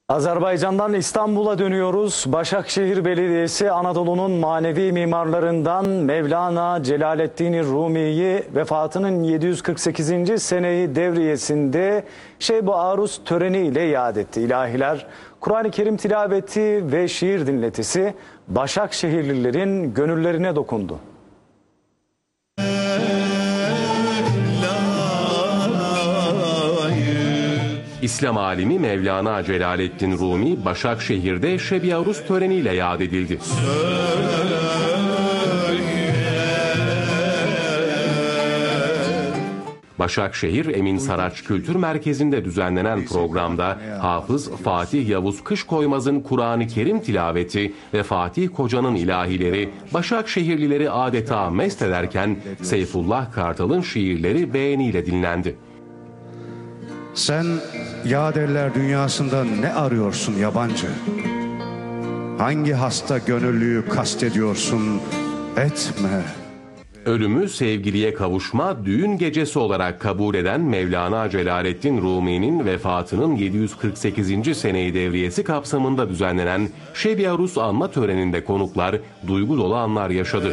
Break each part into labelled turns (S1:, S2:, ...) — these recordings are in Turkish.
S1: Azerbaycan'dan İstanbul'a dönüyoruz. Başakşehir Belediyesi Anadolu'nun manevi mimarlarından Mevlana Celaleddin Rumi'yi vefatının 748. seneyi devriyesinde Şeb-i Aruz töreniyle yad etti. İlahiler, Kur'an-ı Kerim tilaveti ve şiir dinletisi Başakşehirlilerin gönüllerine dokundu.
S2: İslam alimi Mevlana Celaleddin Rumi, Başakşehir'de Şeb-i Aruz töreniyle yad edildi. Başakşehir Emin Saraç Kültür Merkezi'nde düzenlenen programda Hafız Fatih Yavuz Kışkoymaz'ın Kur'an-ı Kerim tilaveti ve Fatih Koca'nın ilahileri Başakşehirlileri adeta mest ederken Seyfullah Kartal'ın şiirleri beğeniyle dinlendi.
S3: Sen yaderler dünyasında ne arıyorsun yabancı? Hangi hasta gönüllüyü kastediyorsun? Etme.
S2: Ölümü sevgiliye kavuşma, düğün gecesi olarak kabul eden Mevlana Celaleddin Rumi'nin vefatının 748. seneyi devriyesi kapsamında düzenlenen Şeb-i Aruz anma töreninde konuklar duygu dolu anlar yaşadı.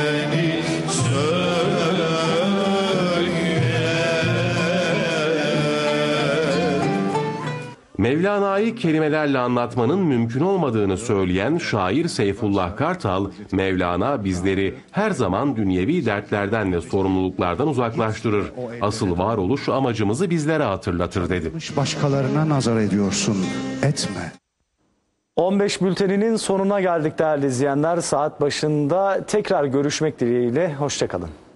S2: Mevlana'yı kelimelerle anlatmanın mümkün olmadığını söyleyen şair Seyfullah Kartal, Mevlana bizleri her zaman dünyevi dertlerden ve sorumluluklardan uzaklaştırır. Asıl varoluş amacımızı bizlere hatırlatır dedi.
S3: Başkalarına nazar ediyorsun, etme.
S1: 15 bülteninin sonuna geldik değerli izleyenler. Saat başında tekrar görüşmek dileğiyle. Hoşça kalın.